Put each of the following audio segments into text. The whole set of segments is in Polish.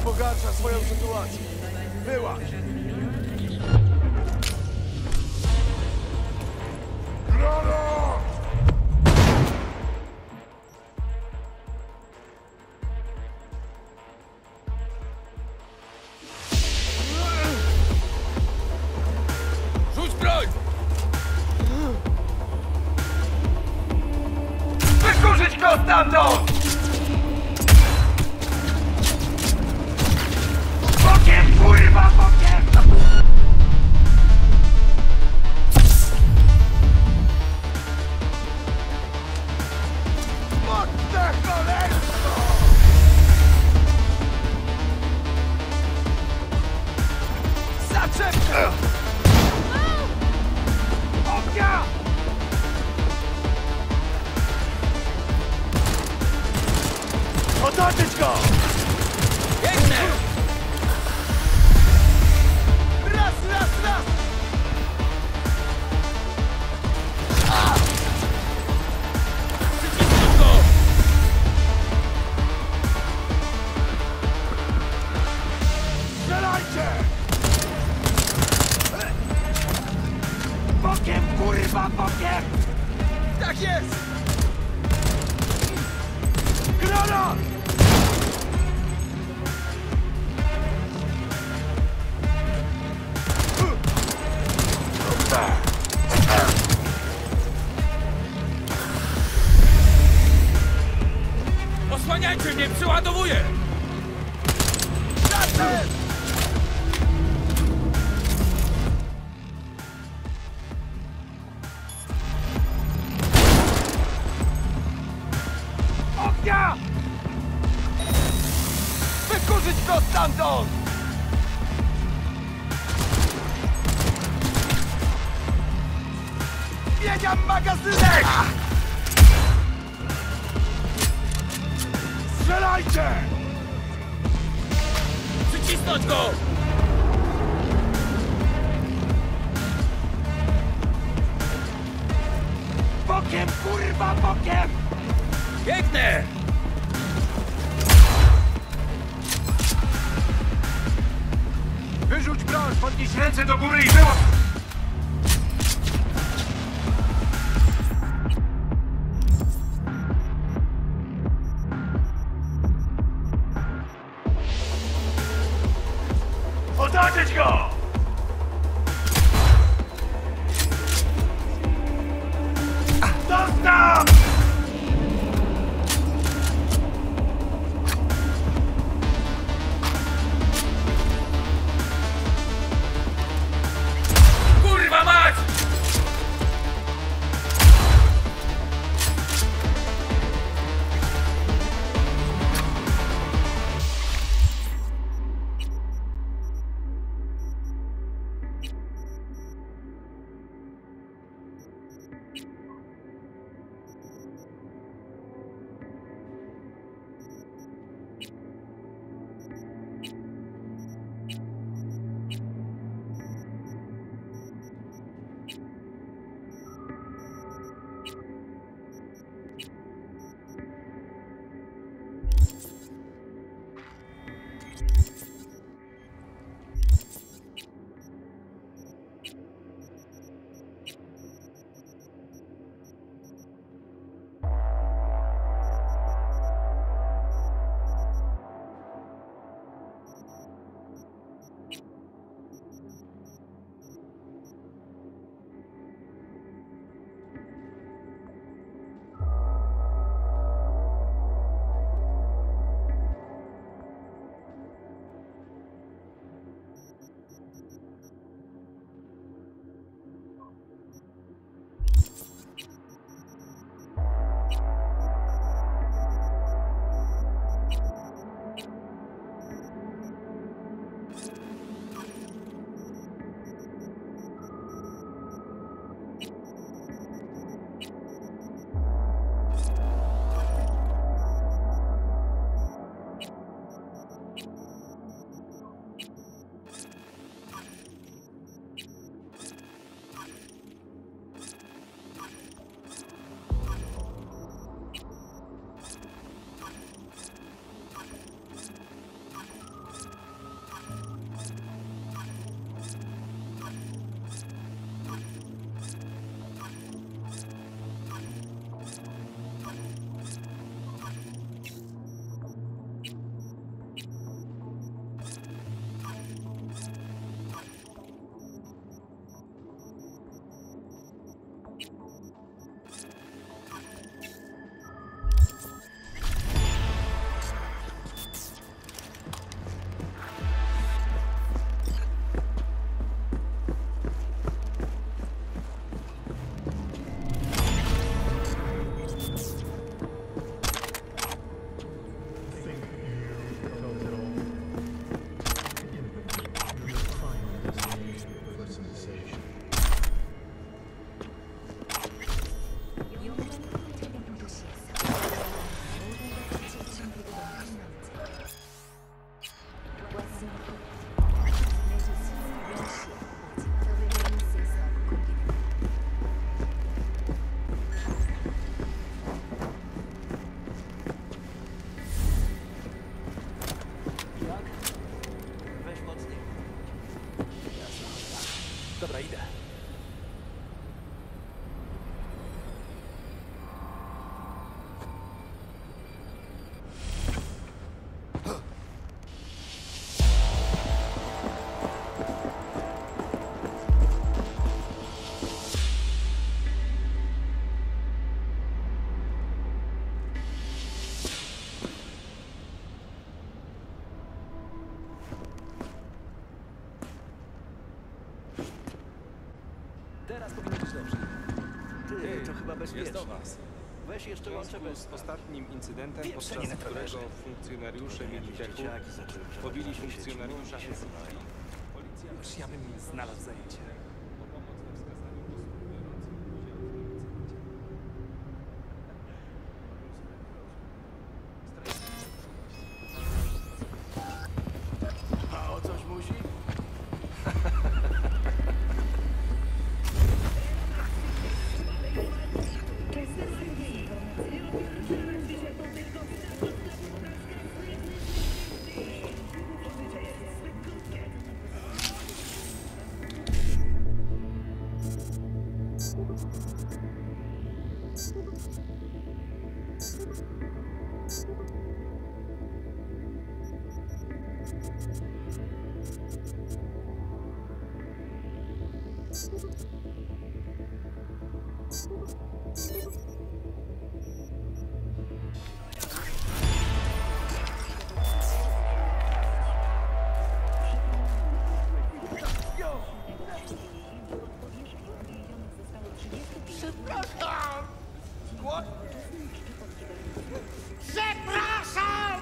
pogarsza swoją sytuację. Wyłaź! Rano! Rzuć broń! Wykurzyć go stamtąd! Bokiem, kurwa, bokiem! Mocne cholerstwo! Zaczepka! Ognia! Otoczyć go! Biegnę! Raz, raz, raz! Przycisnąć go! Strzelajcie! Bokiem, kurwa, bokiem! Tak jest! Granat! Osłaniajcie mnie, przyładowuję! Zatem! Ognia! Wykurzyć go stamtąd! Zmieniam magazynek! Strzelajcie! Przycisnąć go! Bokiem, kurwa, bokiem! Biegnę! Wyrzuć broń, podnieś ręce do góry i wyłącz! Otoczyć go! Zostaw! Dobra, idę. Teraz powinno być dobrze. Ty, to chyba bezpieczne. Jest do was. Weź jeszcze W łączę związku bez... z ostatnim incydentem, Pieprzenie podczas na którego trawerze. funkcjonariusze mieli pechu, pobili funkcjonariusza SCP. Policja Już ja bym znalazł zajęcie. o pomoc we wskazaniu osób biorących udział w incydencie. A o coś musi? Przepraszam! What? Przepraszam!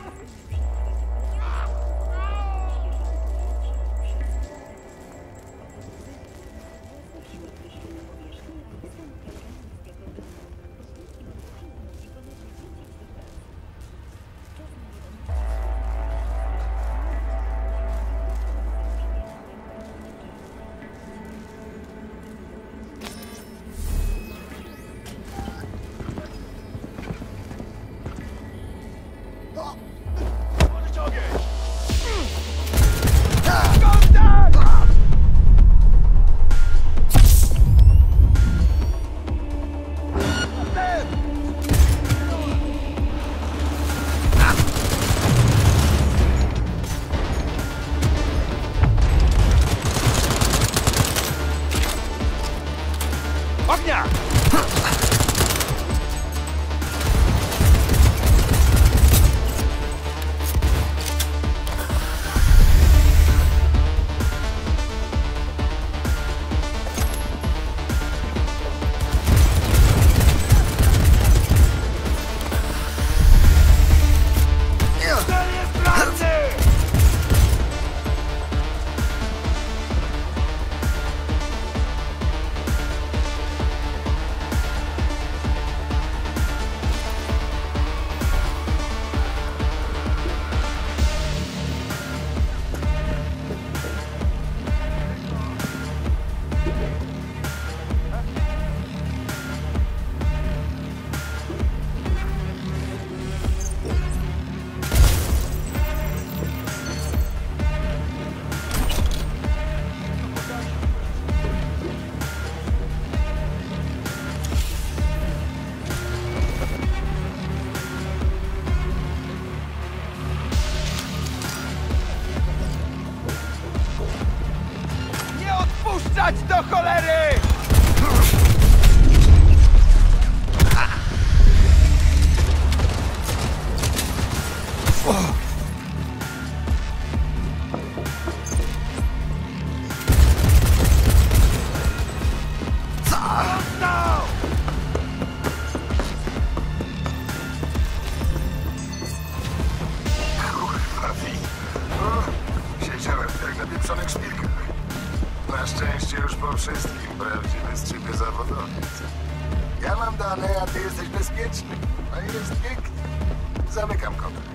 Podnieś ogień! Kontakt! Ognia! Cel jest sprawny! Nie odpuszczać do cholery! Dostał! Kurwa, siedziałem jak na pieprzonych szpilkach. Na szczęście już po wszystkim prawdziwy z ciebie zawodowiec. Ja mam dane, a ty jesteś bezpieczny. A jest pięknie. Zamykam kontrakt.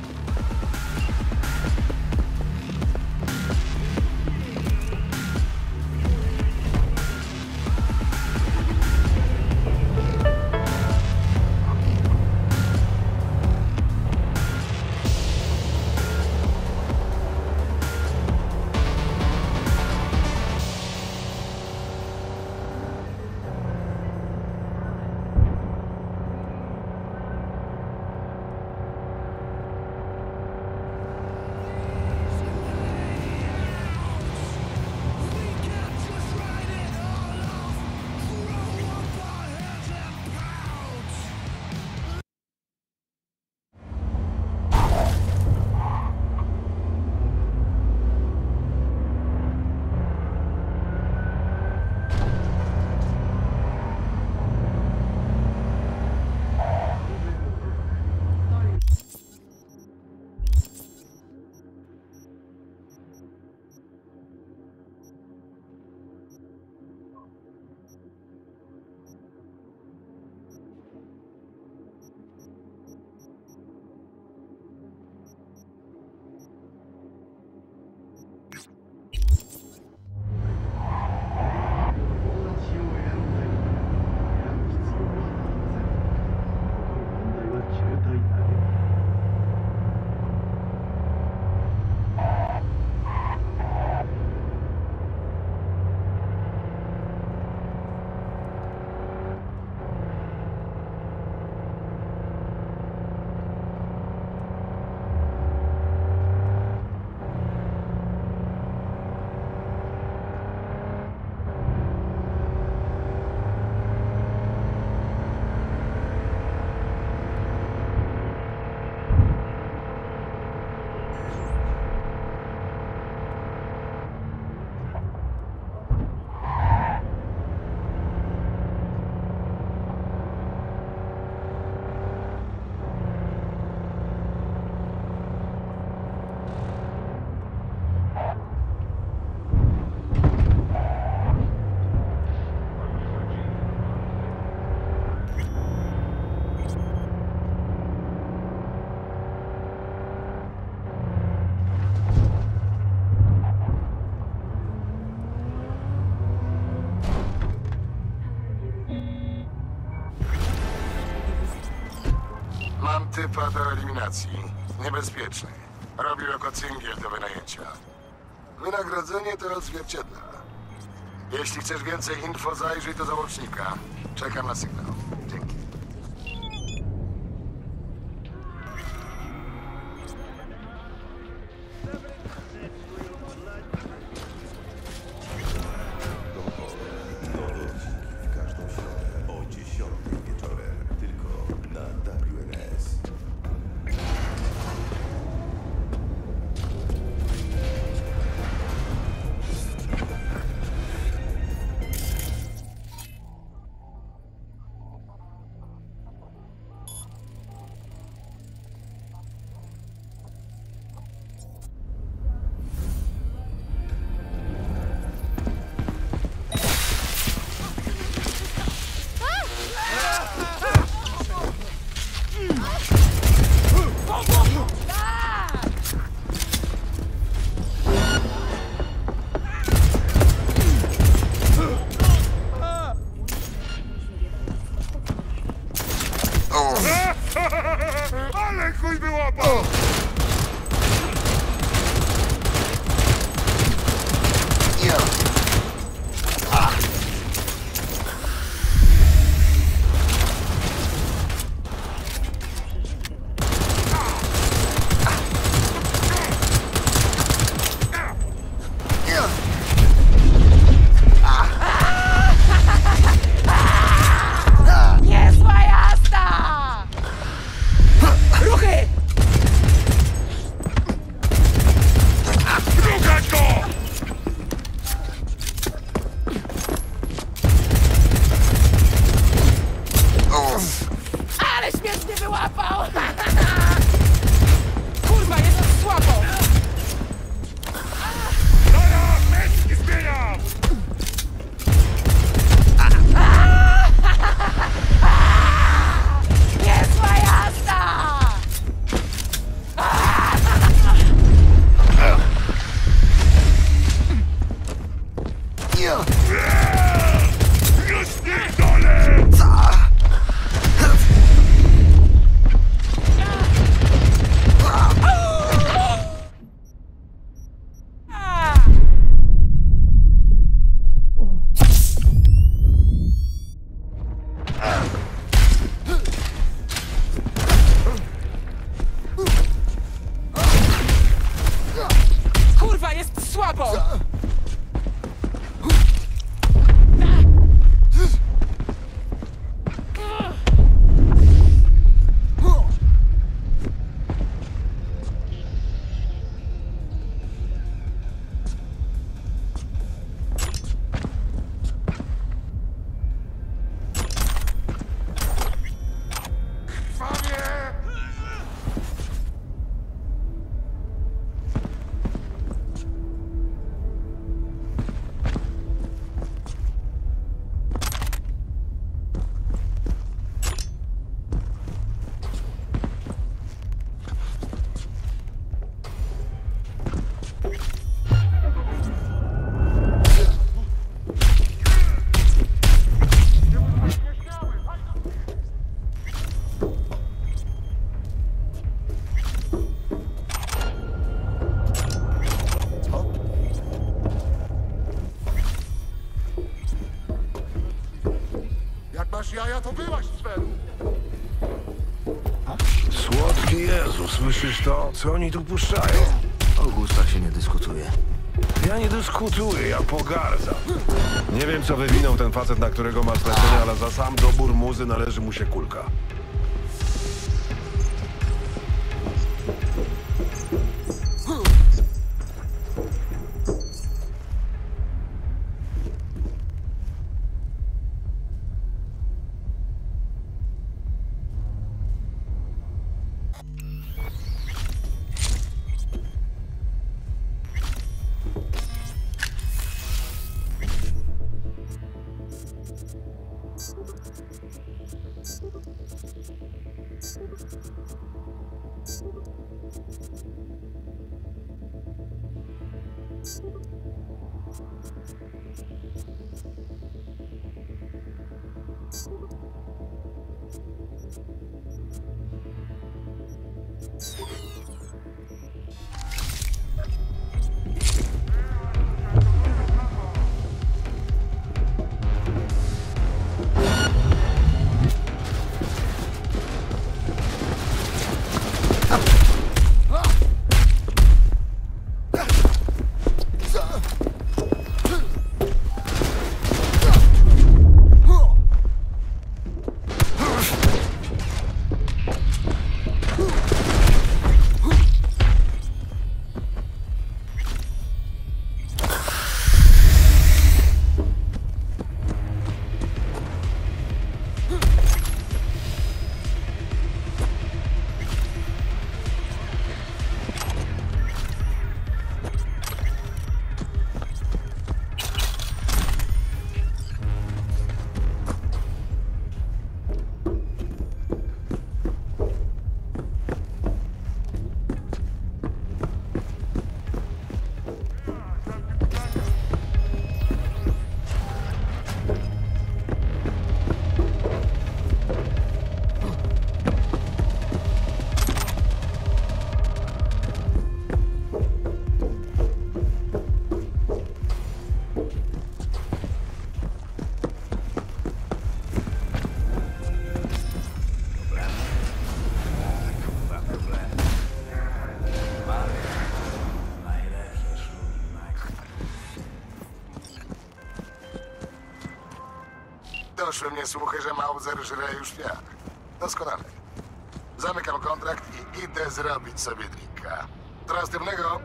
typa do eliminacji. Niebezpieczny. Robi jako cyngiel do wynajęcia. Wynagrodzenie to odzwierciedla. Jeśli chcesz więcej info, zajrzyj do załącznika. Czekam na sygnał. Dzięki. W każdą środę o 10 wieczorem. Tylko na WNS. Ale chuj by łapał! Niezła jazda! Ruchy! Ruchać go! Ale śmiesznie wyłapał! Kurwa, jest słabo! Dobra, męski zmieniam! Niezła jazda! Już pierdolę! Kurwa, jest słabo! Jak masz jaja, to byłaś w Sfelu. Słodki Jezu, słyszysz to? Co oni tu puszczają? O gustach się nie dyskutuje. Ja nie dyskutuję, ja pogardzam. Nie wiem, co wywinął ten facet, na którego ma zlecenie, ale za sam dobór muzy należy mu się kulka. Doszły mnie słuchy, że Mauser żre już świat. Doskonale. Zamykam kontrakt i idę zrobić sobie drinka. Do następnego.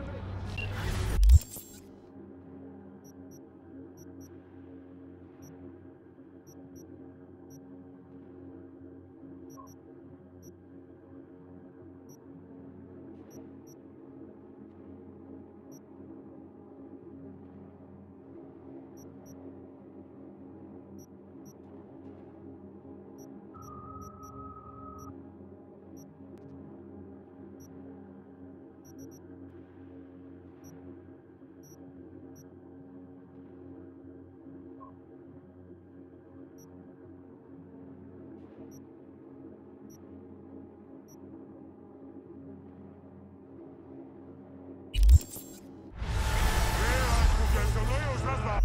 No już, raz, dwa.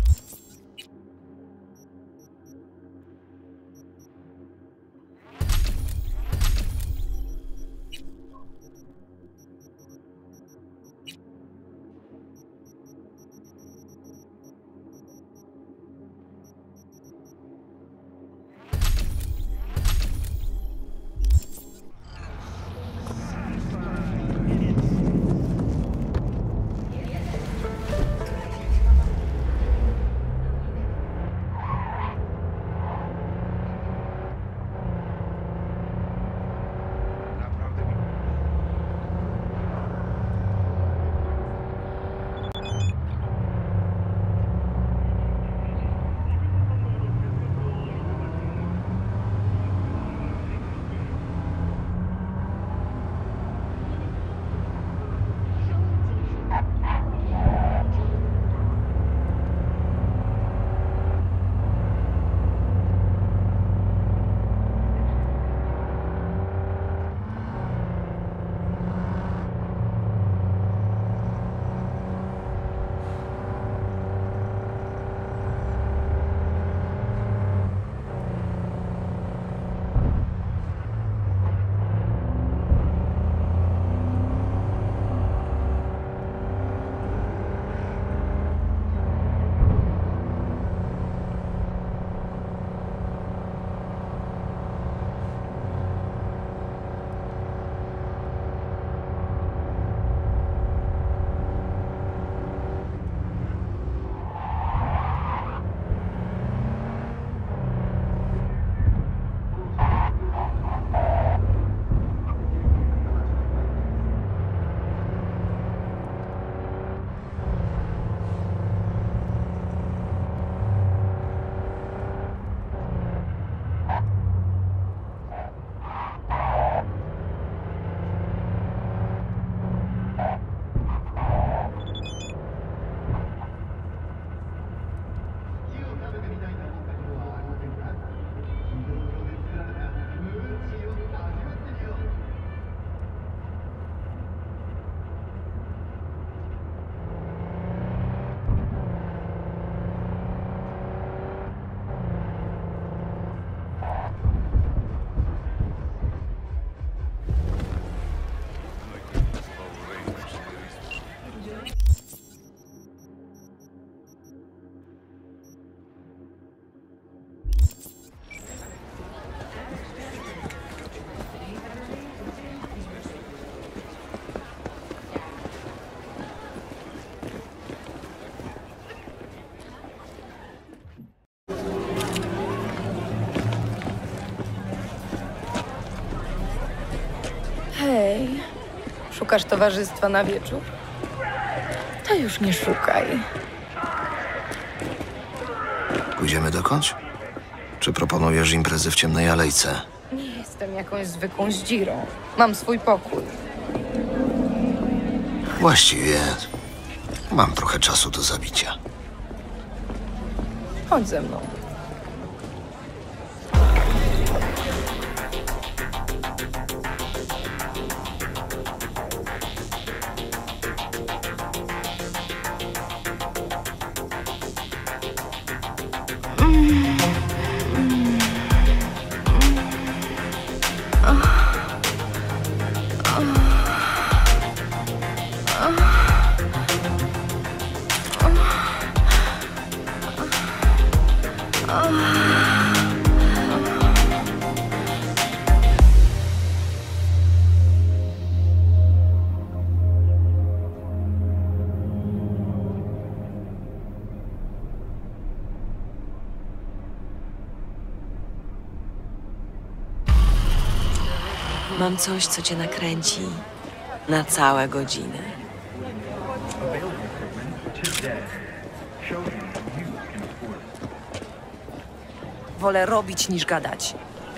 Hej, szukasz towarzystwa na wieczór? To już nie szukaj. Pójdziemy dokądś? Czy proponujesz imprezy w ciemnej alejce? Nie jestem jakąś zwykłą zdzirą. Mam swój pokój. Właściwie mam trochę czasu do zabicia. Chodź ze mną. Mam coś, co cię nakręci na całe godziny. Wolę robić niż gadać.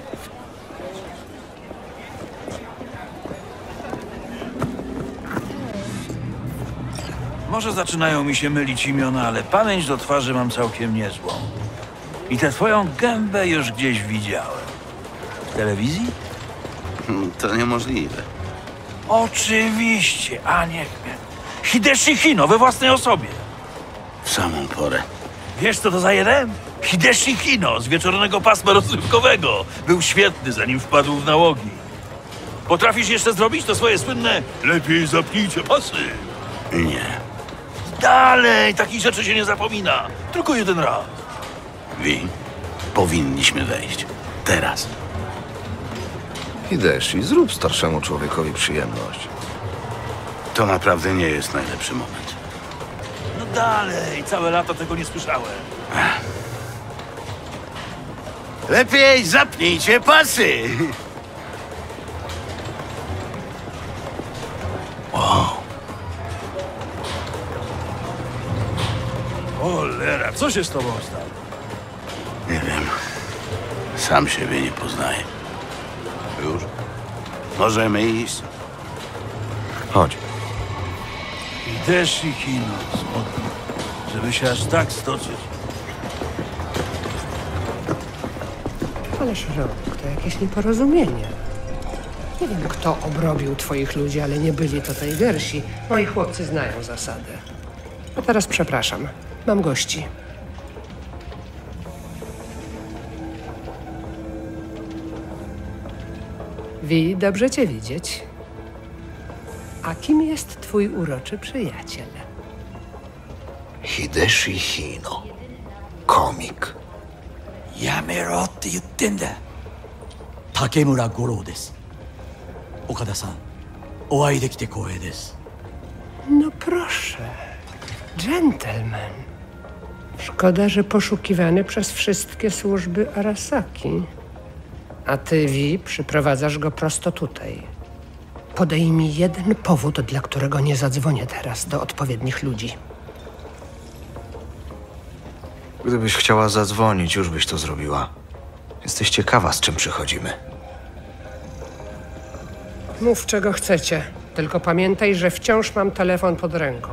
Może zaczynają mi się mylić imiona, ale pamięć do twarzy mam całkiem niezłą. I tę twoją gębę już gdzieś widziałem. W telewizji? To niemożliwe. Oczywiście, a niech mnie. Hideshi Hino we własnej osobie. W samą porę. Wiesz, co to za jeden? Hideshi Hino z wieczornego pasma rozrywkowego. Był świetny, zanim wpadł w nałogi. Potrafisz jeszcze zrobić to swoje słynne lepiej zapnijcie pasy? Nie. Dalej, takich rzeczy się nie zapomina. Tylko jeden raz. Wi, powinniśmy wejść. Teraz. Hideshi, zrób starszemu człowiekowi przyjemność. To naprawdę nie jest najlepszy moment. No dalej, całe lato tego nie słyszałem. Lepiej zapnijcie pasy! Wow. Cholera, co się z tobą stało? Nie wiem. Sam siebie nie poznaję. Już? Możemy iść? Chodź. Hideshi Hino, smutno, żeby się aż tak stoczyć. Ależ Rok, to jakieś nieporozumienie. Nie wiem, kto obrobił twoich ludzi, ale nie byli to Tigersi. Moi chłopcy znają zasadę. A teraz przepraszam. Mam gości. Wi, dobrze cię widzieć. A kim jest twój uroczy przyjaciel? Hideshi Hino. Komik. やめろって言ってんだ。竹村五郎です。岡田さん、お会いできて光栄です。 No proszę. Dżentelmen. Szkoda, że poszukiwany przez wszystkie służby Arasaki. A ty, Wi, przyprowadzasz go prosto tutaj. Podaj mi jeden powód, dla którego nie zadzwonię teraz do odpowiednich ludzi. Gdybyś chciała zadzwonić, już byś to zrobiła. Jesteś ciekawa, z czym przychodzimy. Mów, czego chcecie. Tylko pamiętaj, że wciąż mam telefon pod ręką.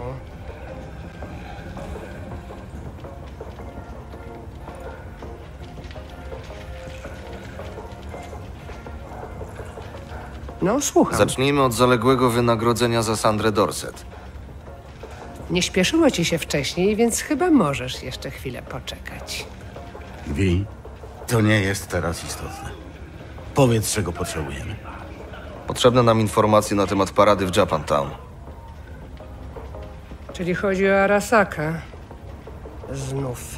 No, słucham. Zacznijmy od zaległego wynagrodzenia za Sandrę Dorset. Nie śpieszyło ci się wcześniej, więc chyba możesz jeszcze chwilę poczekać. Wi, to nie jest teraz istotne. Powiedz, czego potrzebujemy. Potrzebne nam informacje na temat parady w Japantown. Czyli chodzi o Arasakę. Znów.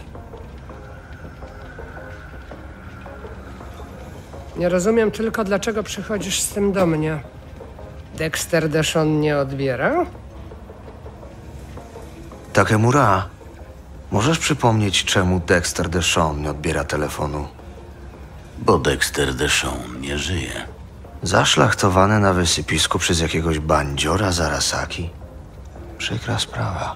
Nie rozumiem tylko, dlaczego przychodzisz z tym do mnie. Dexter Deshawn nie odbiera? Takemura, możesz przypomnieć, czemu Dexter Deshawn nie odbiera telefonu? Bo Dexter Deshawn nie żyje. Zaszlachtowany na wysypisku przez jakiegoś bandziora z Arasaki? Przykra sprawa.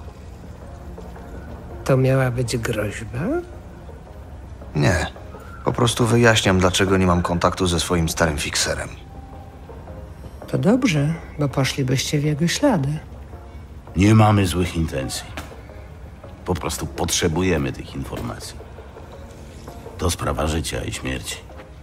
To miała być groźba? Nie. Po prostu wyjaśniam, dlaczego nie mam kontaktu ze swoim starym fikserem. To dobrze, bo poszlibyście w jego ślady. Nie mamy złych intencji. Po prostu potrzebujemy tych informacji. To sprawa życia i śmierci.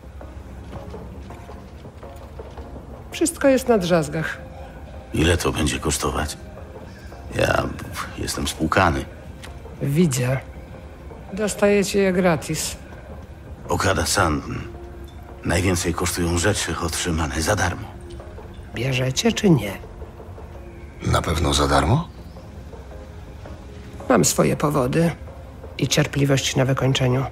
Wszystko jest na drzazgach. Ile to będzie kosztować? Ja jestem spłukany. Widzę. Dostajecie je gratis. Okada-san, najwięcej kosztują rzeczy otrzymane za darmo. Bierzecie czy nie? Na pewno za darmo? Mam swoje powody i cierpliwość na wykończeniu.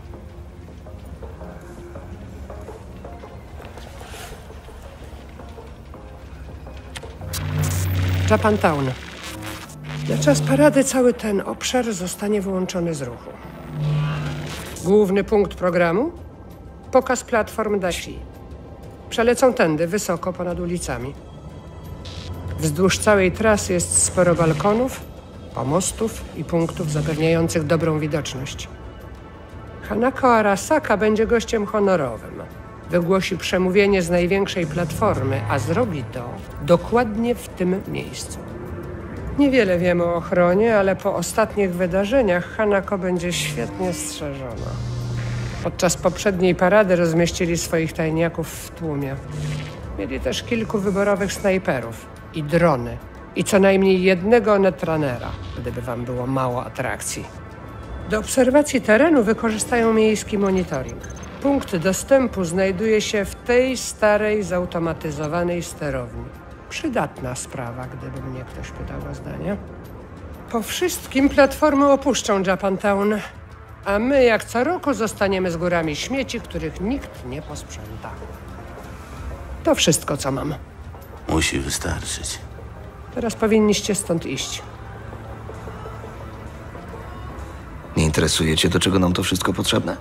Japantown. Na czas parady cały ten obszar zostanie wyłączony z ruchu. Główny punkt programu? Pokaz platform Dashi. Przelecą tędy, wysoko, ponad ulicami. Wzdłuż całej trasy jest sporo balkonów, pomostów i punktów zapewniających dobrą widoczność. Hanako Arasaka będzie gościem honorowym. Wygłosi przemówienie z największej platformy, a zrobi to dokładnie w tym miejscu. Niewiele wiemy o ochronie, ale po ostatnich wydarzeniach Hanako będzie świetnie strzeżona. Podczas poprzedniej parady rozmieścili swoich tajniaków w tłumie. Mieli też kilku wyborowych snajperów i drony. I co najmniej jednego netrunnera, gdyby wam było mało atrakcji. Do obserwacji terenu wykorzystają miejski monitoring. Punkt dostępu znajduje się w tej starej, zautomatyzowanej sterowni. Przydatna sprawa, gdyby mnie ktoś pytał o zdanie. Po wszystkim platformy opuszczą Japantown, a my jak co roku zostaniemy z górami śmieci, których nikt nie posprząta. To wszystko, co mam. Musi wystarczyć. Teraz powinniście stąd iść. Nie interesuje cię, do czego nam to wszystko potrzebne?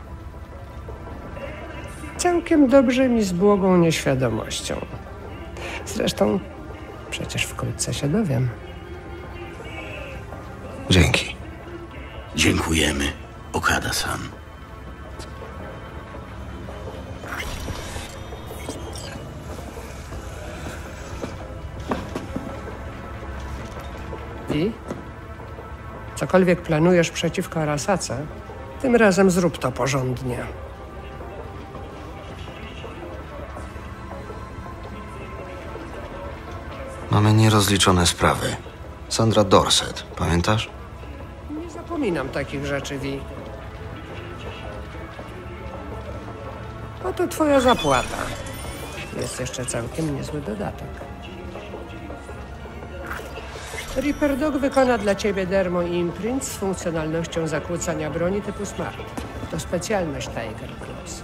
Całkiem dobrze mi z błogą nieświadomością. Zresztą przecież wkrótce się dowiem. Dzięki. Dziękujemy, Okada-san. I? Cokolwiek planujesz przeciwko Arasace, tym razem zrób to porządnie. Mamy nierozliczone sprawy. Sandra Dorset, pamiętasz? Nie zapominam takich rzeczy, Vi. Oto twoja zapłata. Jest jeszcze całkiem niezły dodatek. Reaper Dog wykona dla ciebie dermo imprint z funkcjonalnością zakłócania broni typu Smart. To specjalność Tiger Claws.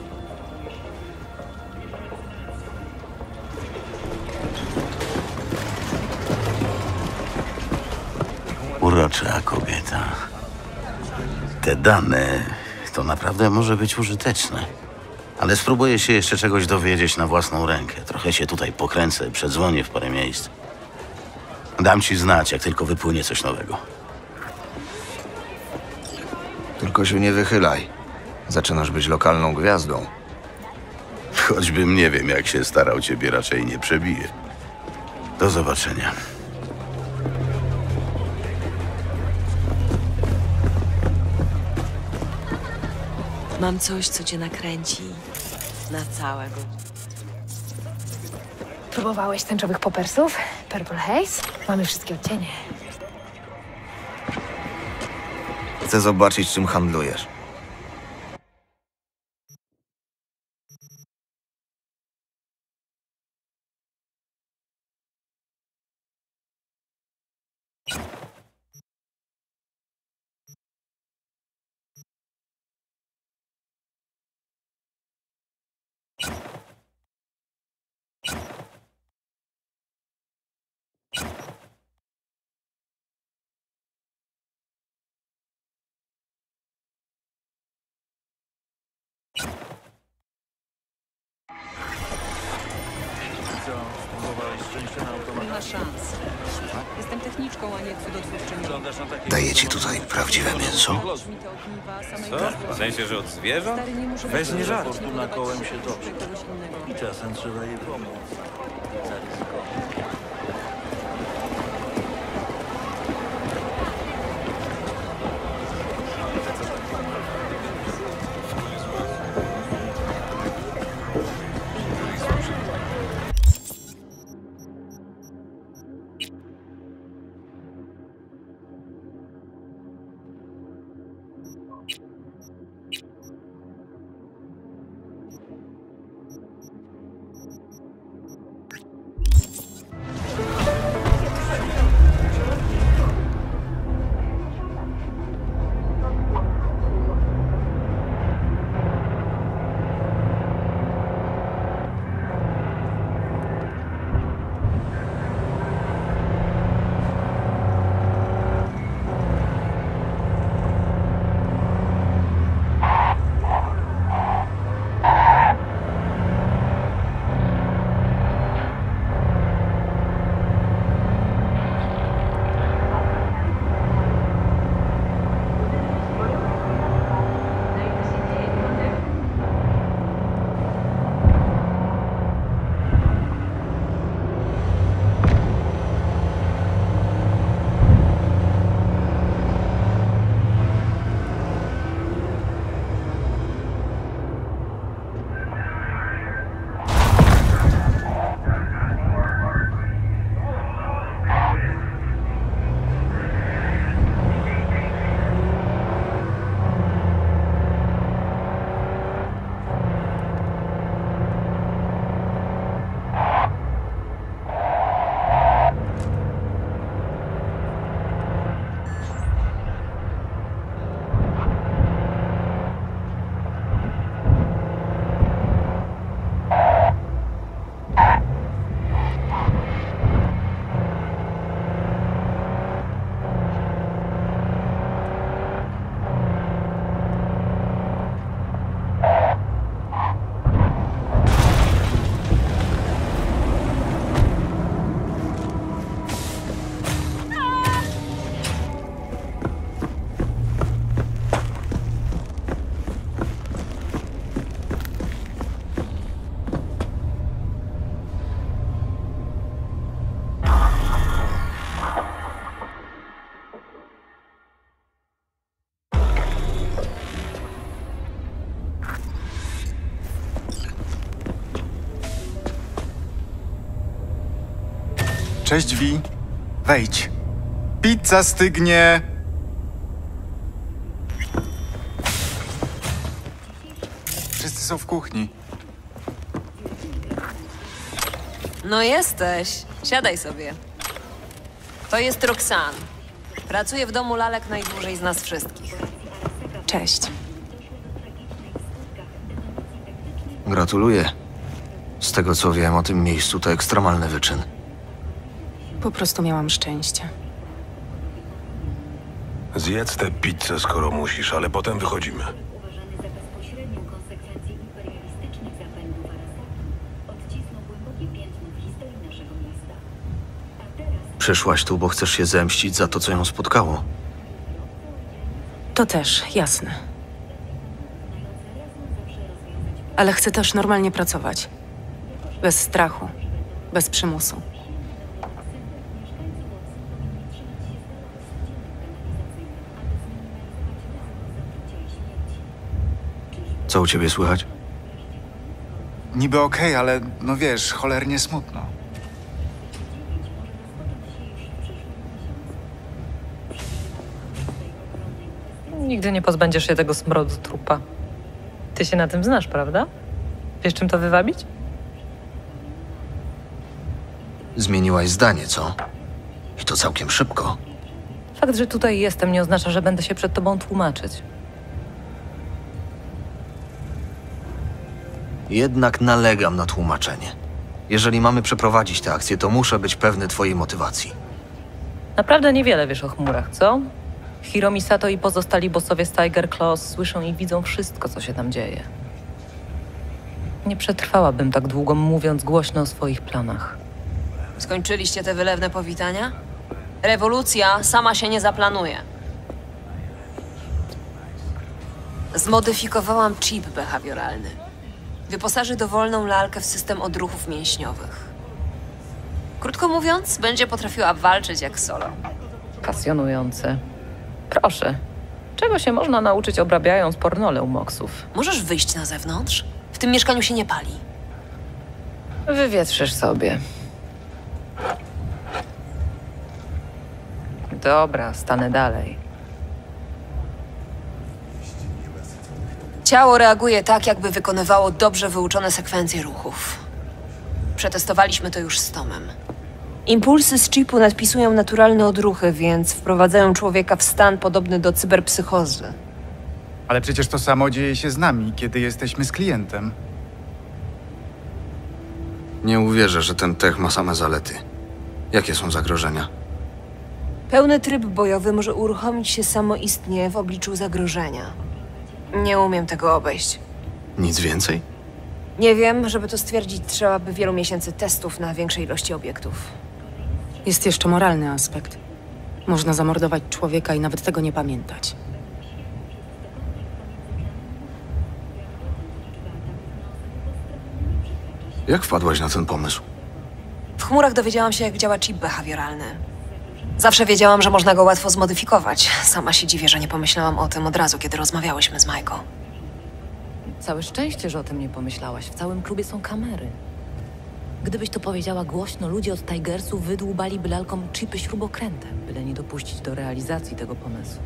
Urocza kobieta. Te dane to naprawdę może być użyteczne. Ale spróbuję się jeszcze czegoś dowiedzieć na własną rękę. Trochę się tutaj pokręcę, przedzwonię w parę miejsc. Dam ci znać, jak tylko wypłynie coś nowego. Tylko się nie wychylaj. Zaczynasz być lokalną gwiazdą. Choćbym nie wiem, jak się starał, ciebie raczej nie przebije. Do zobaczenia. Mam coś, co cię nakręci na całego. Próbowałeś tęczowych popersów? Purple Haze? Mamy wszystkie odcienie. Chcę zobaczyć, czym handlujesz. Nie ma szans. Jestem techniczką, a nie cudotwórczynią. Daję ci tutaj prawdziwe mięso? Co? W sensie, że od zwierząt? Weź nie żart. Fortuna kołem się toczy. I czasem trzeba jej pomóc. Zaryzykować. Cześć, Vi. Wejdź. Pizza stygnie. Wszyscy są w kuchni. No jesteś. Siadaj sobie. To jest Roxanne. Pracuje w domu lalek najdłużej z nas wszystkich. Cześć. Gratuluję. Z tego co wiem o tym miejscu, to ekstremalny wyczyn. Po prostu miałam szczęście. Zjedz tę pizzę, skoro musisz, ale potem wychodzimy. Przyszłaś tu, bo chcesz się zemścić za to, co ją spotkało. To też, jasne. Ale chcę też normalnie pracować. Bez strachu. Bez przymusu. Co u ciebie słychać? Niby okej, ale no wiesz, cholernie smutno. Nigdy nie pozbędziesz się tego smrodu trupa. Ty się na tym znasz, prawda? Wiesz, czym to wywabić? Zmieniłaś zdanie, co? I to całkiem szybko. Fakt, że tutaj jestem, nie oznacza, że będę się przed tobą tłumaczyć. Jednak nalegam na tłumaczenie. Jeżeli mamy przeprowadzić tę akcję, to muszę być pewny twojej motywacji. Naprawdę niewiele wiesz o chmurach, co? Hiromi Sato i pozostali bossowie z Tiger Claws słyszą i widzą wszystko, co się tam dzieje. Nie przetrwałabym tak długo, mówiąc głośno o swoich planach. Skończyliście te wylewne powitania? Rewolucja sama się nie zaplanuje. Zmodyfikowałam chip behawioralny. Wyposaży dowolną lalkę w system odruchów mięśniowych. Krótko mówiąc, będzie potrafiła walczyć jak solo. Pasjonujące. Proszę. Czego się można nauczyć obrabiając pornole u moksów? Możesz wyjść na zewnątrz? W tym mieszkaniu się nie pali. Wywietrzysz sobie. Dobra, stanę dalej. Ciało reaguje tak, jakby wykonywało dobrze wyuczone sekwencje ruchów. Przetestowaliśmy to już z Tomem. Impulsy z chipu nadpisują naturalne odruchy, więc wprowadzają człowieka w stan podobny do cyberpsychozy. Ale przecież to samo dzieje się z nami, kiedy jesteśmy z klientem. Nie uwierzę, że ten tech ma same zalety. Jakie są zagrożenia? Pełny tryb bojowy może uruchomić się samoistnie w obliczu zagrożenia. Nie umiem tego obejść. Nic więcej? Nie wiem, żeby to stwierdzić, trzeba by wielu miesięcy testów na większej ilości obiektów. Jest jeszcze moralny aspekt. Można zamordować człowieka i nawet tego nie pamiętać. Jak wpadłaś na ten pomysł? W chmurach dowiedziałam się, jak działa chip behawioralny. Zawsze wiedziałam, że można go łatwo zmodyfikować. Sama się dziwię, że nie pomyślałam o tym od razu, kiedy rozmawiałyśmy z Majką. Całe szczęście, że o tym nie pomyślałaś. W całym klubie są kamery. Gdybyś to powiedziała głośno, ludzie od Tigersów wydłubaliby lalkom chipy śrubokrętem, byle nie dopuścić do realizacji tego pomysłu.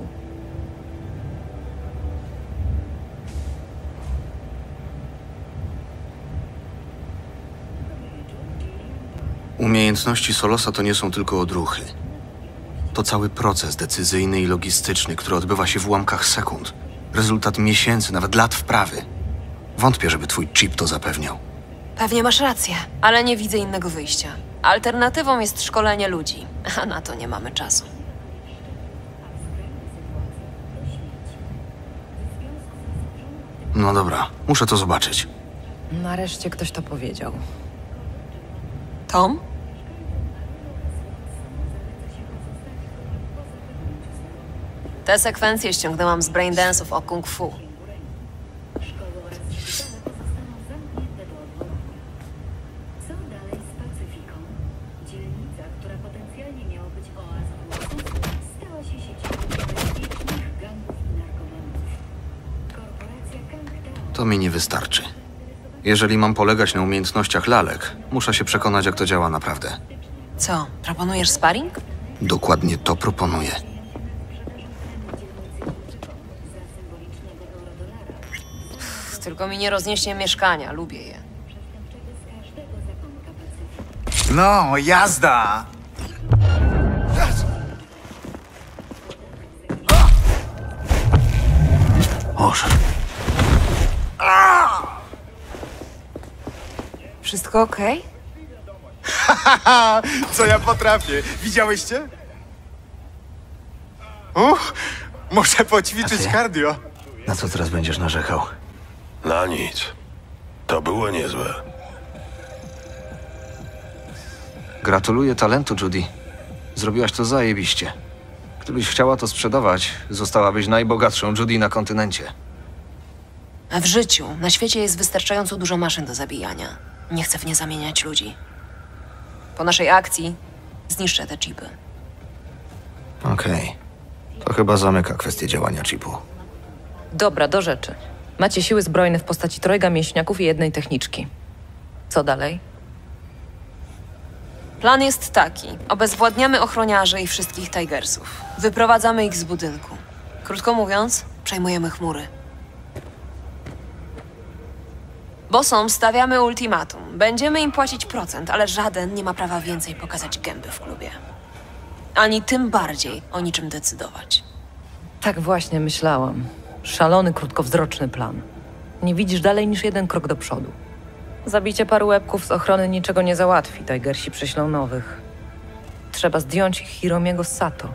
Umiejętności Solosa to nie są tylko odruchy. To cały proces decyzyjny i logistyczny, który odbywa się w ułamkach sekund. Rezultat miesięcy, nawet lat wprawy. Wątpię, żeby twój chip to zapewniał. Pewnie masz rację, ale nie widzę innego wyjścia. Alternatywą jest szkolenie ludzi, a na to nie mamy czasu. No dobra, muszę to zobaczyć. Nareszcie ktoś to powiedział. Tom? Te sekwencje ściągnęłam z Braindance'ów o Kung Fu. To mi nie wystarczy. Jeżeli mam polegać na umiejętnościach lalek, muszę się przekonać, jak to działa naprawdę. Co, proponujesz sparring? Dokładnie to proponuję. Tylko mi nie rozniesie mieszkania, lubię je. No, jazda! Oż. Wszystko okej? Haha, co ja potrafię? Widziałyście? Muszę poćwiczyć cardio. Na co teraz będziesz narzekał? Na nic. To było niezłe. Gratuluję talentu, Judy. Zrobiłaś to zajebiście. Gdybyś chciała to sprzedawać, zostałabyś najbogatszą Judy na kontynencie. A w życiu, na świecie jest wystarczająco dużo maszyn do zabijania. Nie chcę w nie zamieniać ludzi. Po naszej akcji zniszczę te chipy. Okej. To chyba zamyka kwestię działania chipu. Dobra, do rzeczy. Macie siły zbrojne w postaci 3 mięśniaków i 1 techniczki. Co dalej? Plan jest taki. Obezwładniamy ochroniarzy i wszystkich Tigersów. Wyprowadzamy ich z budynku. Krótko mówiąc, przejmujemy chmury. Bossom stawiamy ultimatum. Będziemy im płacić procent, ale żaden nie ma prawa więcej pokazać gęby w klubie. Ani tym bardziej o niczym decydować. Tak właśnie myślałam. Szalony, krótkowzroczny plan. Nie widzisz dalej niż 1 krok do przodu. Zabicie paru łebków z ochrony niczego nie załatwi. Tigersi prześlą nowych. Trzeba zdjąć Hiromiego z Sato.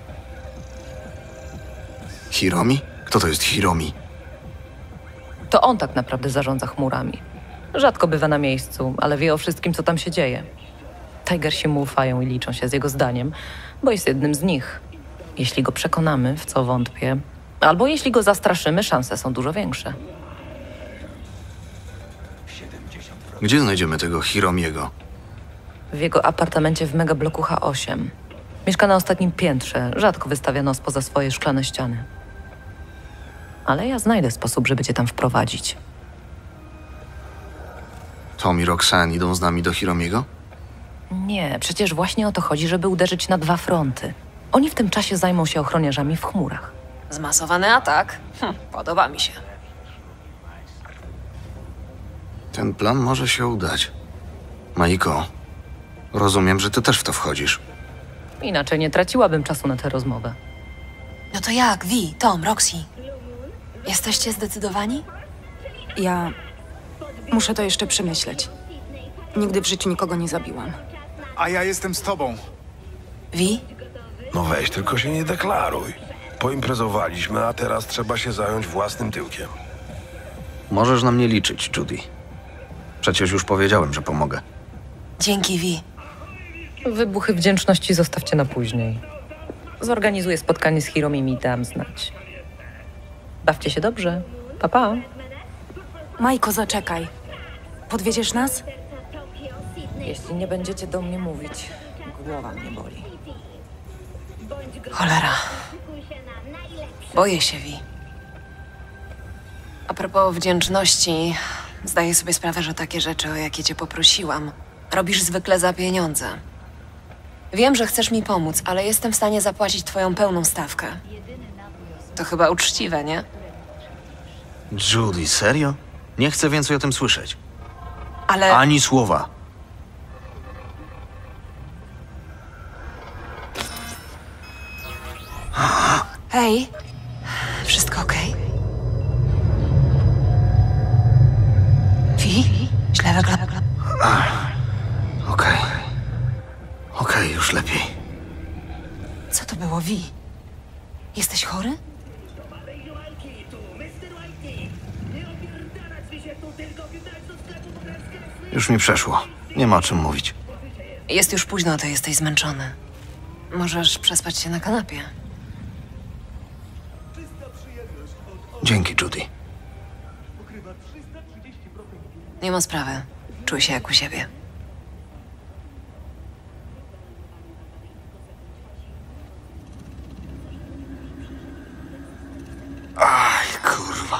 Hiromi? Kto to jest Hiromi? To on tak naprawdę zarządza chmurami. Rzadko bywa na miejscu, ale wie o wszystkim, co tam się dzieje. Tigersi mu ufają i liczą się z jego zdaniem, bo jest jednym z nich. Jeśli go przekonamy, w co wątpię, albo jeśli go zastraszymy, szanse są dużo większe. Gdzie znajdziemy tego Hiromiego? W jego apartamencie w megabloku H8. Mieszka na ostatnim piętrze, rzadko wystawia nos poza swoje szklane ściany. Ale ja znajdę sposób, żeby cię tam wprowadzić. Tom i Roxanne idą z nami do Hiromiego? Nie, przecież właśnie o to chodzi, żeby uderzyć na 2 fronty. Oni w tym czasie zajmą się ochroniarzami w chmurach. Zmasowany atak? Podoba mi się. Ten plan może się udać. Maiko, rozumiem, że ty też w to wchodzisz. Inaczej nie traciłabym czasu na tę rozmowę. No to jak, Vi, Tom, Roxy? Jesteście zdecydowani? Ja muszę to jeszcze przemyśleć. Nigdy w życiu nikogo nie zabiłam. A ja jestem z tobą. Vi? No weź, tylko się nie deklaruj. Poimprezowaliśmy, a teraz trzeba się zająć własnym tyłkiem. Możesz na mnie liczyć, Judy. Przecież już powiedziałem, że pomogę. Dzięki, Vi. Wybuchy wdzięczności zostawcie na później. Zorganizuję spotkanie z Hiromim i dam znać. Bawcie się dobrze. Pa, pa. Majko, zaczekaj. Podwieziesz nas? Jeśli nie będziecie do mnie mówić, głowa mnie boli. Cholera. Boję się, Vi. A propos wdzięczności, zdaję sobie sprawę, że takie rzeczy, o jakie cię poprosiłam, robisz zwykle za pieniądze. Wiem, że chcesz mi pomóc, ale jestem w stanie zapłacić twoją pełną stawkę. To chyba uczciwe, nie? Judy, serio? Nie chcę więcej o tym słyszeć. Ale... Ani słowa. Hej, wszystko okej? Vi? Źle wygląda. Okej. Okej, już lepiej. Co to było, Vi? Jesteś chory? Już mi przeszło. Nie ma o czym mówić. Jest już późno, to jesteś zmęczony. Możesz przespać się na kanapie. Dzięki, Judy. Nie ma sprawy. Czuj się jak u siebie. Aj, kurwa.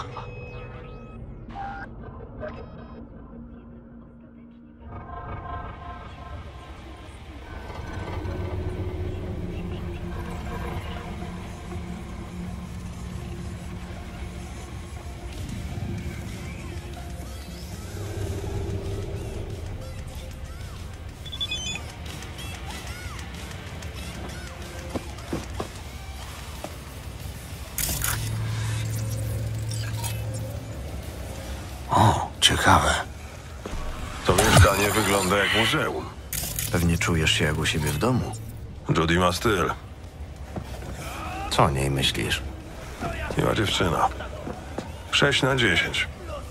Ciekawe. To mieszkanie wygląda jak muzeum. Pewnie czujesz się jak u siebie w domu. Judy ma styl. Co o niej myślisz? Miła dziewczyna. 6 na 10.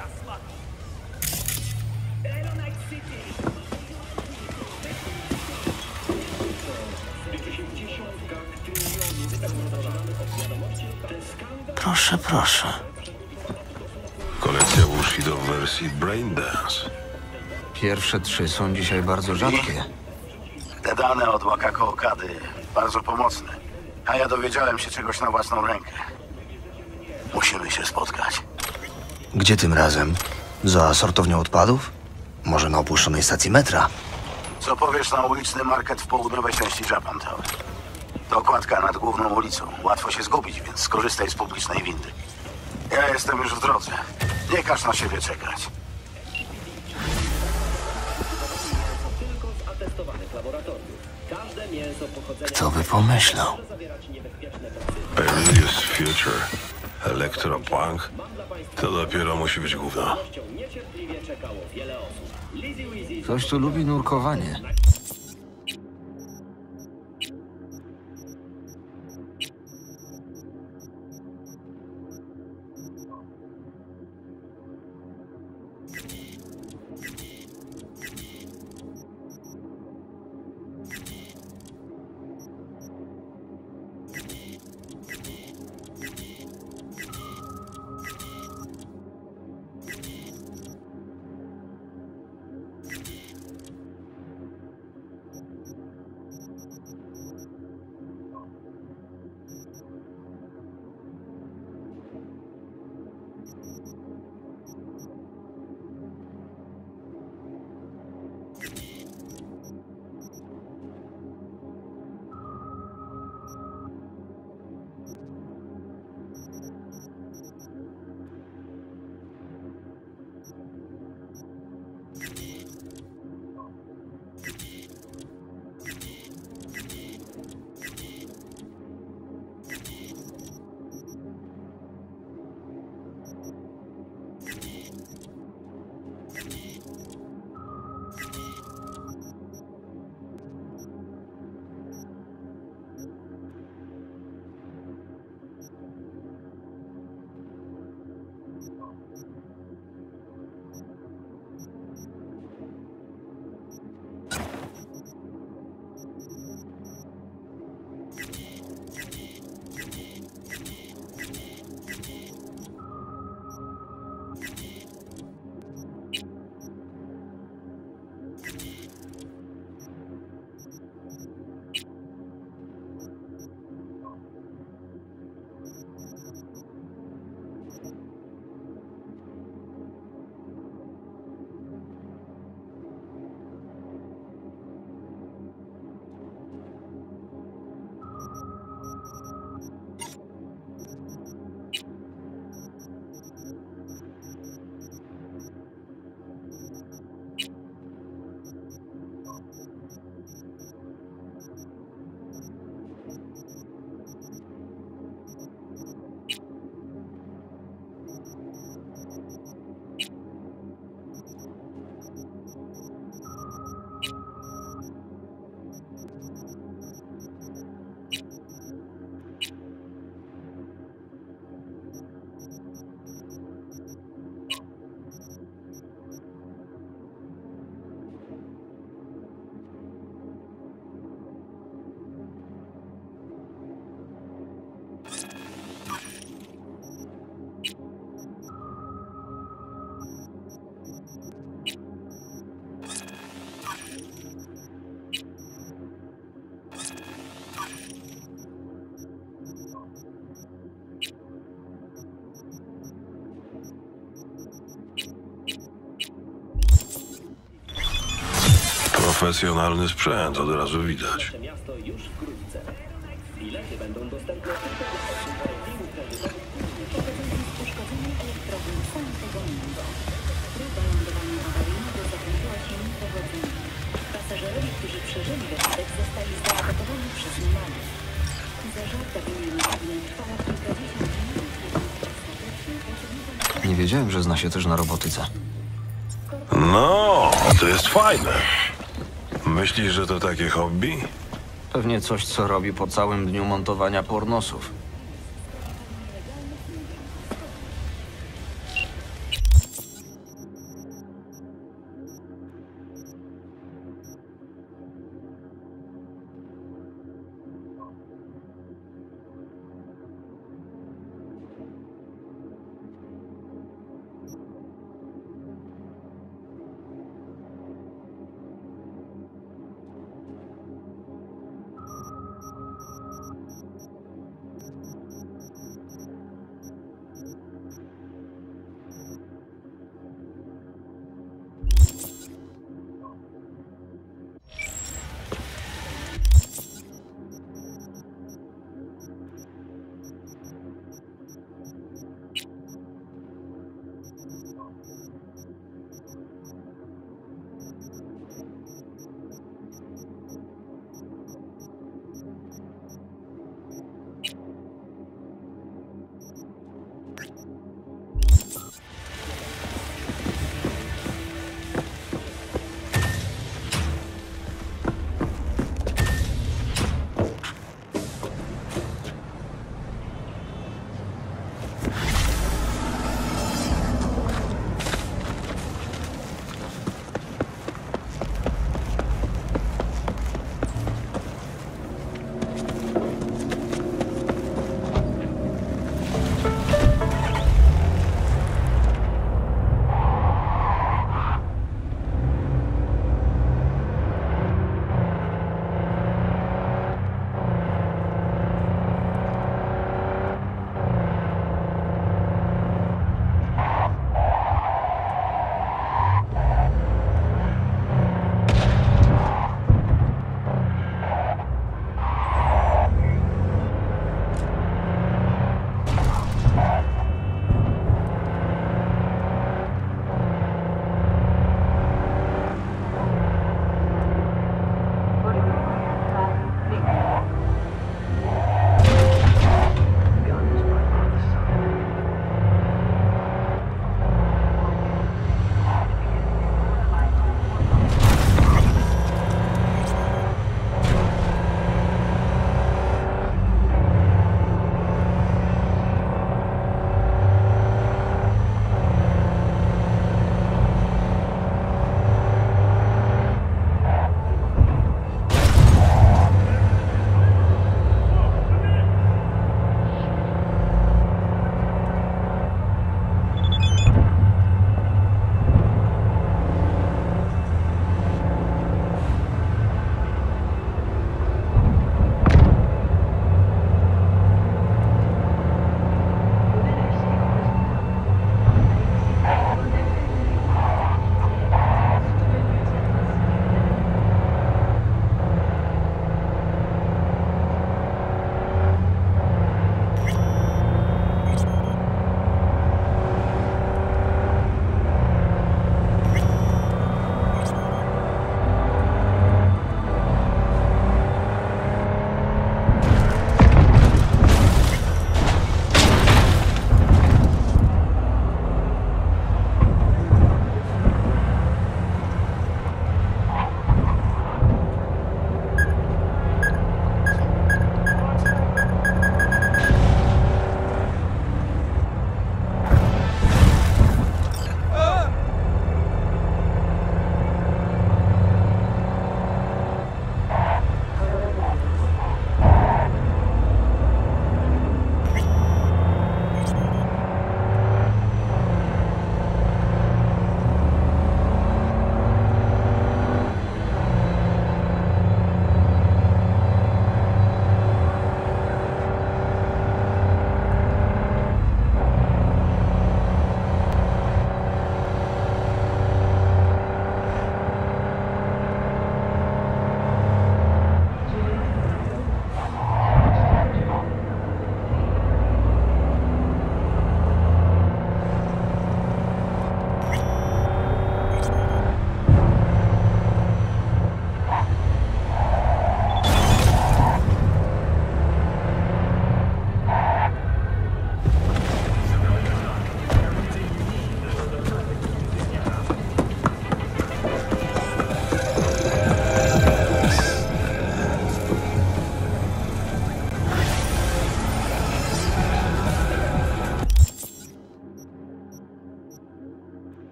Proszę, proszę. Kolekcja Bushido w wersji Braindance. Pierwsze 3 są dzisiaj bardzo rzadkie. Te dane od Wakako Okady bardzo pomocne. A ja dowiedziałem się czegoś na własną rękę. Musimy się spotkać. Gdzie tym razem? Za sortownią odpadów? Może na opuszczonej stacji metra? Co powiesz na uliczny market w południowej części Japantown? To kładka nad główną ulicą. Łatwo się zgubić, więc skorzystaj z publicznej windy. Ja jestem już w drodze. Nie każ na siebie czekać. Kto by pomyślał? Perilous Future. Elektropunk. To dopiero musi być gówno. Ktoś tu lubi nurkowanie. Profesjonalny sprzęt, od razu widać. Pasażerowie, którzy przeżyli wypadek, zostali zaadoptowani przez niemal. Zażarta wymiana trwała kilkadziesiąt minut. Nie wiedziałem, że zna się też na robotyce. No, to jest fajne. Myślisz, że to takie hobby? Pewnie coś, co robi po całym dniu montowania pornosów.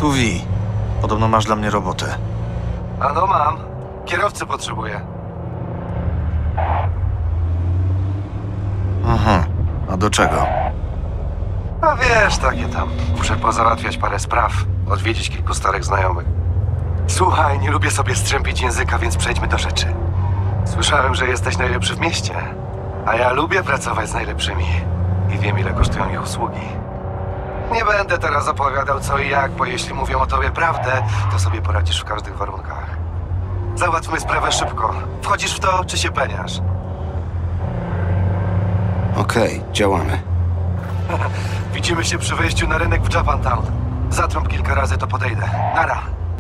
Tu Wi. Podobno masz dla mnie robotę. A no mam. Kierowcy potrzebuję. Aha. A do czego? A wiesz, takie tam. Muszę pozałatwiać parę spraw. Odwiedzić kilku starych znajomych. Słuchaj, nie lubię sobie strzępić języka, więc przejdźmy do rzeczy. Słyszałem, że jesteś najlepszy w mieście. A ja lubię pracować z najlepszymi. I wiem, ile kosztują ich usługi. Nie będę teraz opowiadał co i jak, bo jeśli mówią o tobie prawdę, to sobie poradzisz w każdych warunkach. Załatwmy sprawę szybko. Wchodzisz w to, czy się peniasz? Okej, działamy. Widzimy się przy wejściu na rynek w Japantown. Zatrąb kilka razy, to podejdę. Nara.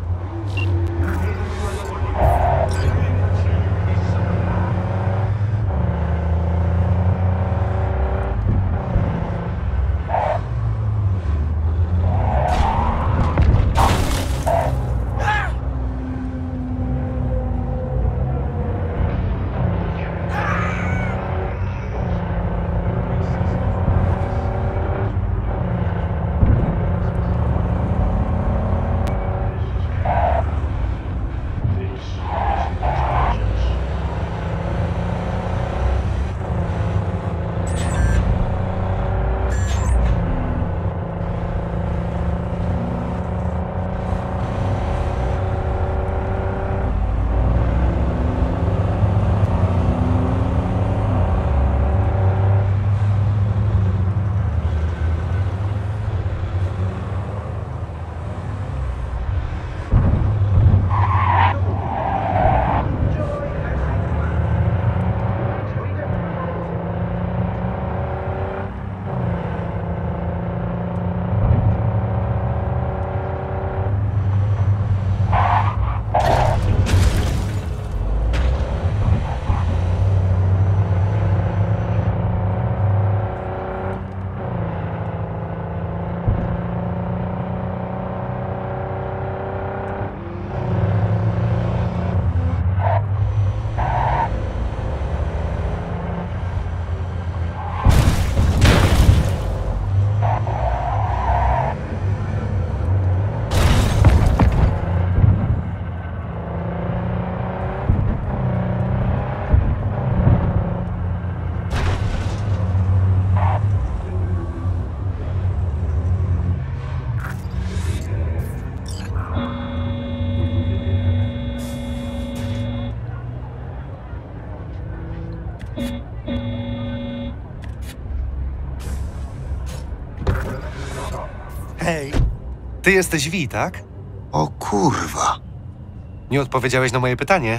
Hej, ty jesteś Wi, tak? O kurwa. Nie odpowiedziałeś na moje pytanie.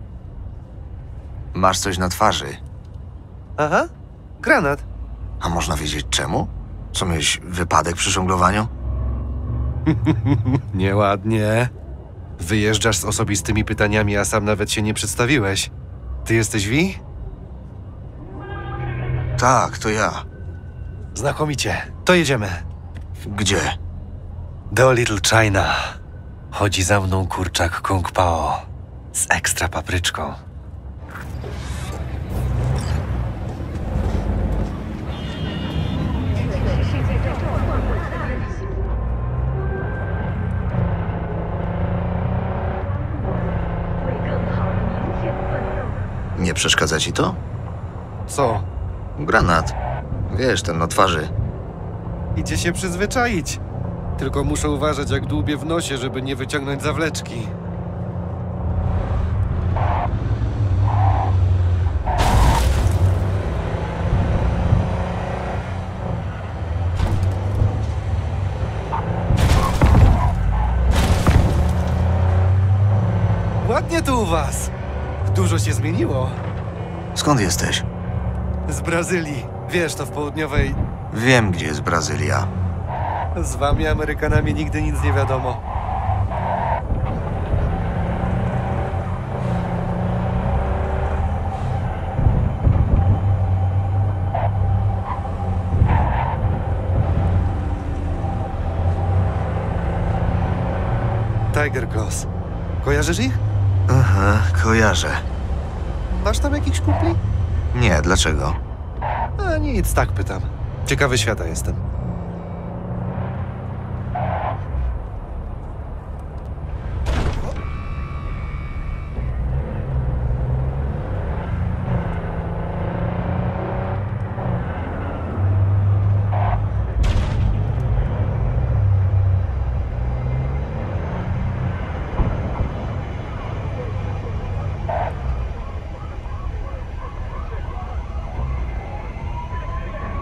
Masz coś na twarzy. Aha, granat. A można wiedzieć czemu? Co, miałeś wypadek przy żonglowaniu? Nieładnie. Wyjeżdżasz z osobistymi pytaniami, a sam nawet się nie przedstawiłeś. Ty jesteś Wi? Tak, to ja. Znakomicie. To jedziemy. Gdzie? Do Little China. Chodzi za mną kurczak Kung Pao z ekstra papryczką. Nie przeszkadza ci to? Co? Granat. Wiesz, ten na twarzy. Idzie się przyzwyczaić. Tylko muszę uważać, jak dłubię w nosie, żeby nie wyciągnąć zawleczki. Ładnie tu u was. Dużo się zmieniło. Skąd jesteś? Z Brazylii. Wiesz, to w południowej... Wiem, gdzie jest Brazylia. Z wami, Amerykanami, nigdy nic nie wiadomo. Tiger Claws. Kojarzysz ich? Aha, kojarzę. Masz tam jakichś kumpli? Nie, dlaczego? A nic, tak pytam. Ciekawy świata jestem.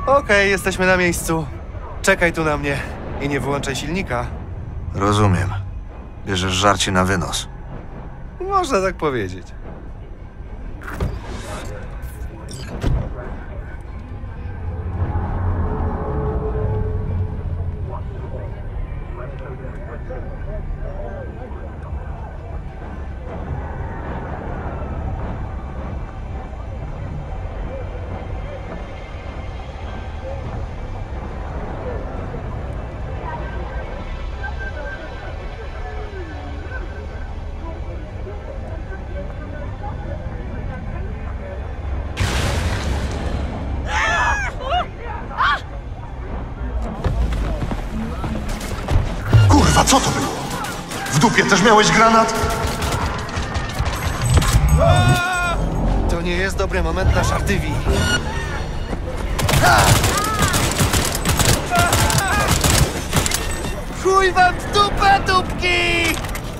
Okej, jesteśmy na miejscu. Czekaj tu na mnie i nie wyłączaj silnika. Rozumiem. Bierzesz żarcie na wynos. Można tak powiedzieć. Kurwa, co to było? W dupie też miałeś granat? To nie jest dobry moment na żarty, Vi. Chuj wam w dupę, dupki!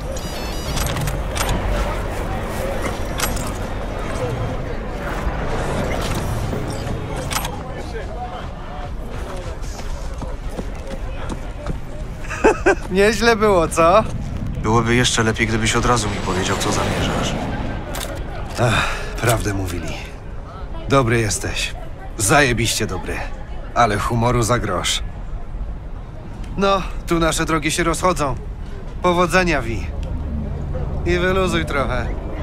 Nieźle było, co? Byłoby jeszcze lepiej, gdybyś od razu mi powiedział, co zamierzasz. Prawdę mówili. Dobry jesteś. Zajebiście dobry. Ale humoru za grosz. No, tu nasze drogi się rozchodzą. Powodzenia, Vi. I wyluzuj trochę.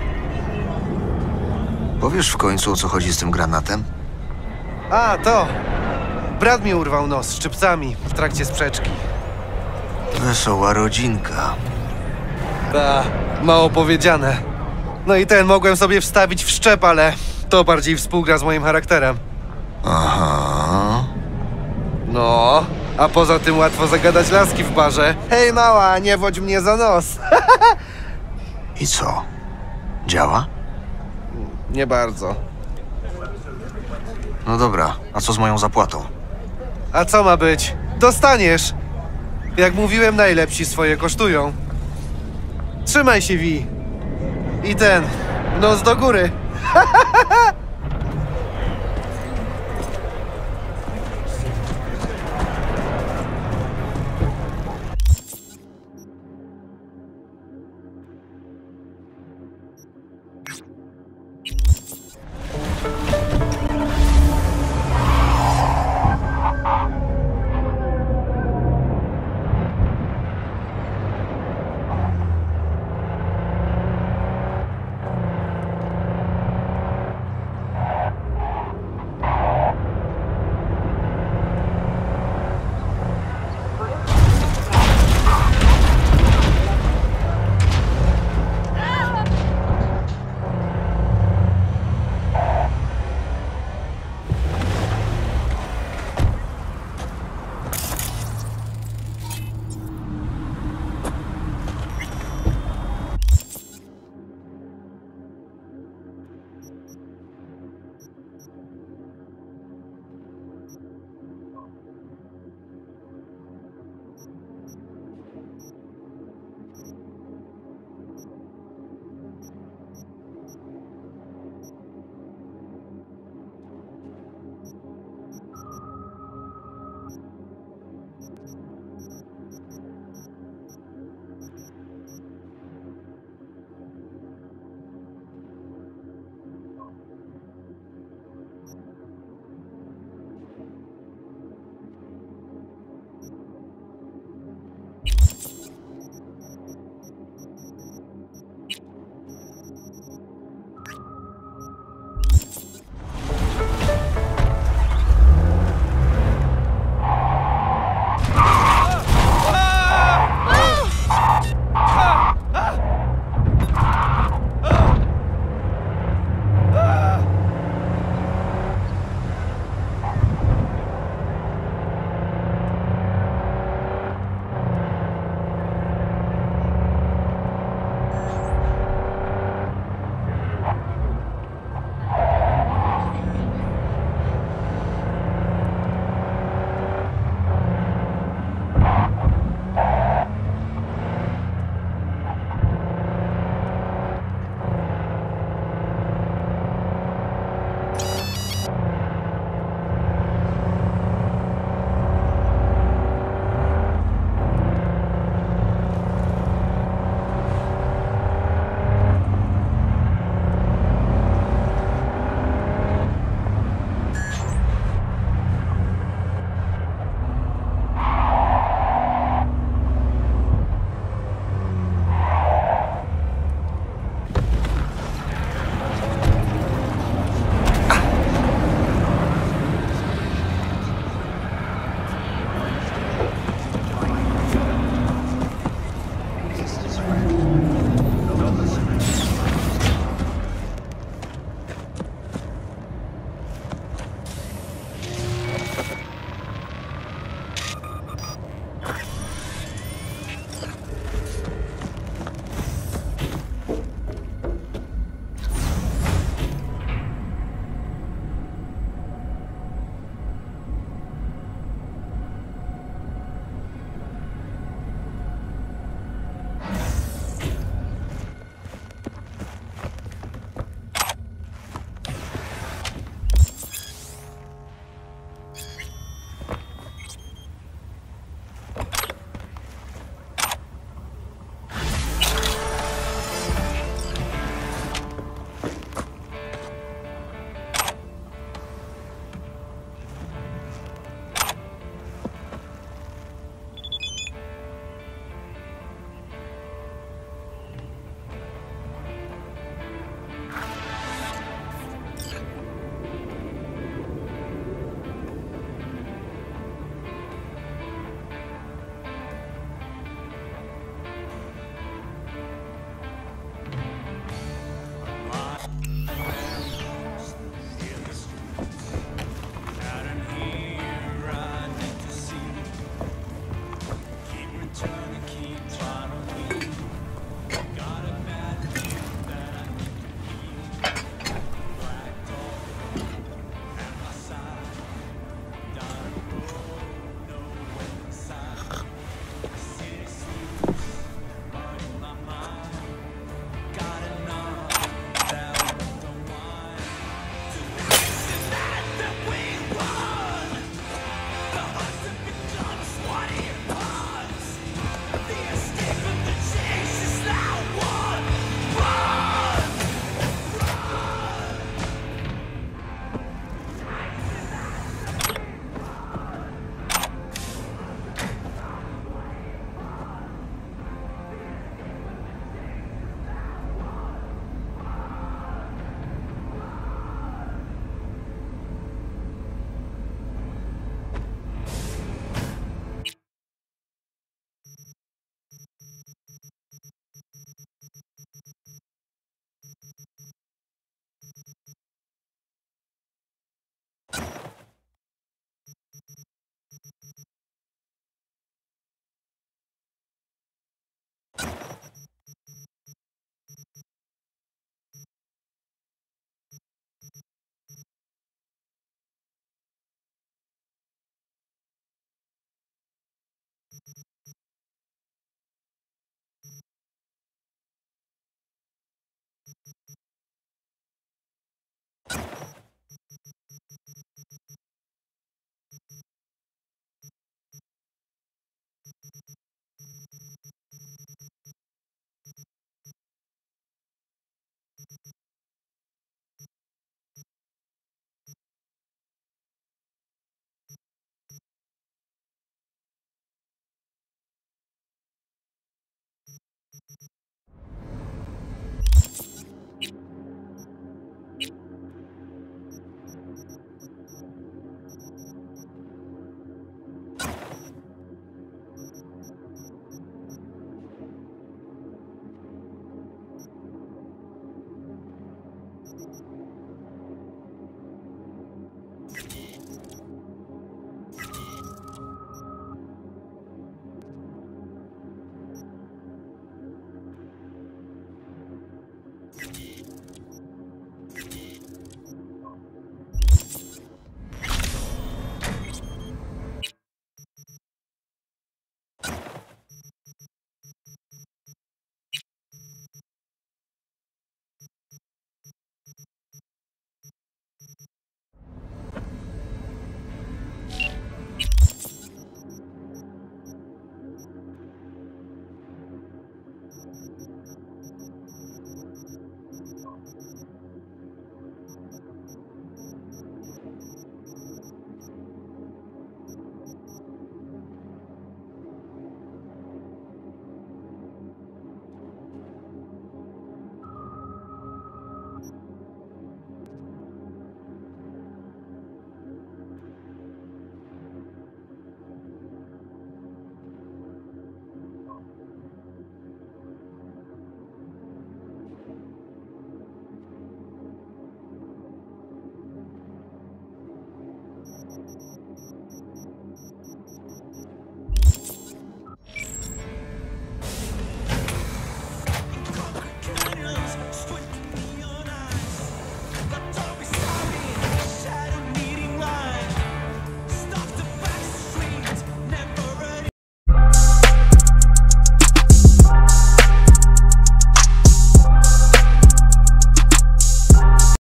Powiesz w końcu, o co chodzi z tym granatem? A, to! Brat mi urwał nos szczypcami w trakcie sprzeczki. Wesoła rodzinka. Ta, mało powiedziane. No i mogłem sobie wstawić w szczep, ale to bardziej współgra z moim charakterem. Aha. No, a poza tym łatwo zagadać laski w barze. Hej mała, nie wodź mnie za nos. I co? Działa? Nie bardzo. No dobra, a co z moją zapłatą? A co ma być? Dostaniesz! Jak mówiłem, najlepsi swoje kosztują. Trzymaj się, Vi. I nos do góry.